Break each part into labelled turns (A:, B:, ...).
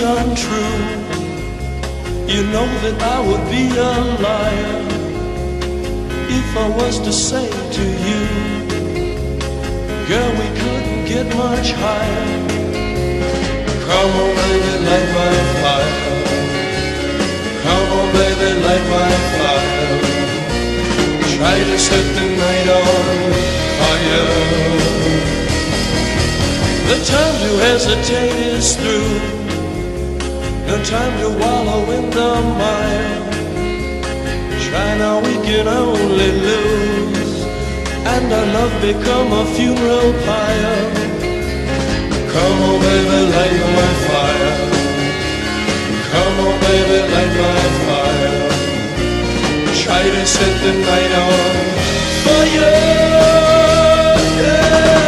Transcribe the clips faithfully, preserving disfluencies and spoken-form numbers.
A: untrue. You know that I would be a liar if I was to say to you, girl, we couldn't get much higher. Come on, baby, light my fire. Come on, baby, light my fire. Try to set the night on fire. The time to hesitate is through. No time to wallow in the mire. Try now, we can only lose, and our love become a funeral pyre. Come on, baby, light my fire. Come on, baby, light my fire. Try to set the night on fire. Yeah.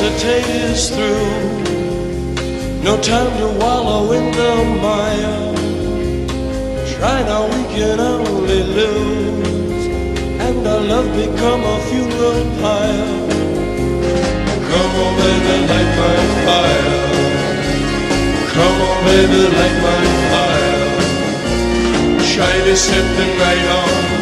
A: hesitate is through. No time to wallow in the mire. Try now, we can only lose, and our love become a funeral pyre. Come on, baby, light my fire. Come on, baby, light my fire. Try to set the night on